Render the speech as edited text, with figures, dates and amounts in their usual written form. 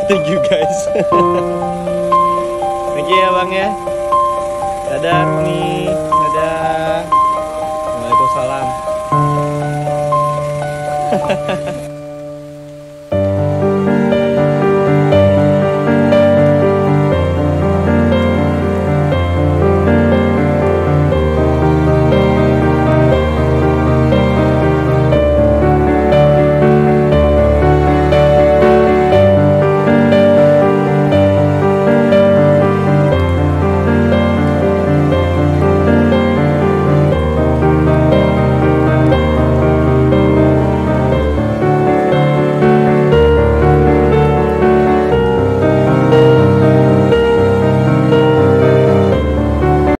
Thank you guys. Thank you ya bang ya. Dadah Rumi. Dadah. Waalaikumsalam.